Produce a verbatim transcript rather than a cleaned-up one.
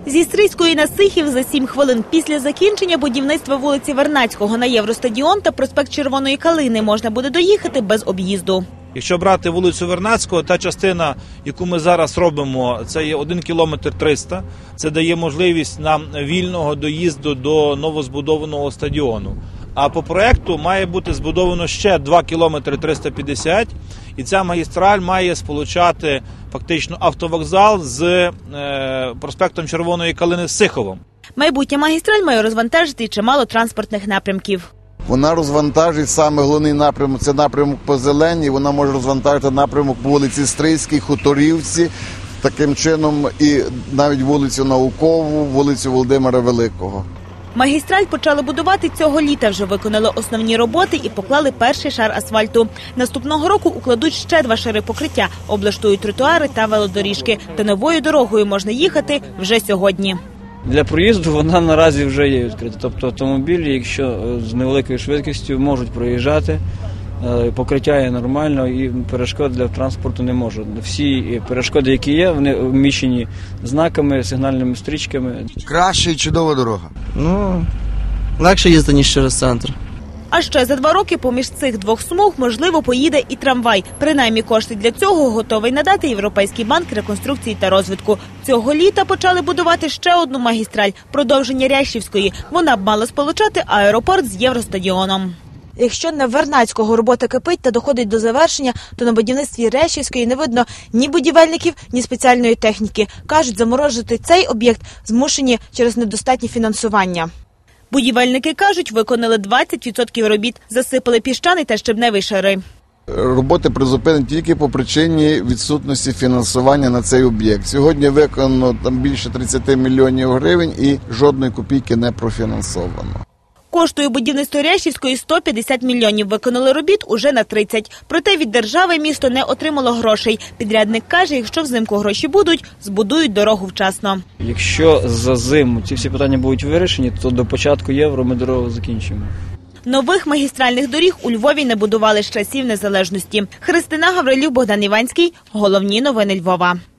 Зі Стрийської на Сихів за сім хвилин після закінчення будівництва вулиці Вернадського на Євростадіон та проспект Червоної Калини можна буде доїхати без об'їзду. Якщо брати вулицю Вернадського, та частина, яку ми зараз робимо, це є один кілометр триста. Це дає можливість нам вільного доїзду до новозбудованого стадіону. А по проєкту має бути збудовано ще два кілометри триста п'ятдесят, і ця магістраль має сполучати фактично автовокзал з е, проспектом Червоної Калини з Сиховом. Майбутня магістраль має розвантажити чимало транспортних напрямків. Вона розвантажить саме головний напрямок, це напрямок по Зеленій, вона може розвантажити напрямок по вулиці Стрийській, Хуторівці, таким чином і навіть вулицю Наукову, вулицю Володимира Великого. Магістраль почали будувати цього літа, вже виконали основні роботи і поклали перший шар асфальту. Наступного року укладуть ще два шари покриття, облаштують тротуари та велодоріжки. Та новою дорогою можна їхати вже сьогодні. Для проїзду вона наразі вже є відкрита. Тобто автомобілі, якщо з невеликою швидкістю, можуть проїжджати, покриття є нормально і перешкод для транспорту не може. Всі перешкоди, які є, вони вміщені знаками, сигнальними стрічками. Краща і чудова дорога. Ну, легше їздити, ніж через центр. А ще за два роки поміж цих двох смуг, можливо, поїде і трамвай. Принаймні кошти для цього готовий надати Європейський банк реконструкції та розвитку. Цього літа почали будувати ще одну магістраль – продовження Рящівської. Вона б мала сполучати аеропорт з Євростадіоном. Якщо на Вернадського робота кипить та доходить до завершення, то на будівництві Рящівської не видно ні будівельників, ні спеціальної техніки. Кажуть, заморожити цей об'єкт змушені через недостатнє фінансування. Будівельники кажуть, виконали двадцять відсотків робіт, засипали піщаний та щебневий шари. Роботи призупинені тільки по причині відсутності фінансування на цей об'єкт. Сьогодні виконано там більше тридцять мільйонів гривень і жодної копійки не профінансовано. Коштує будівництво Рящівської сто п'ятдесят мільйонів, виконали робіт уже на тридцять. Проте від держави місто не отримало грошей. Підрядник каже, якщо взимку гроші будуть, збудують дорогу вчасно. Якщо за зиму ці всі питання будуть вирішені, то до початку євро ми дорогу закінчимо. Нових магістральних доріг у Львові не будували з часів незалежності. Христина Гаврилюк, Богдан Іванський. Головні новини Львова.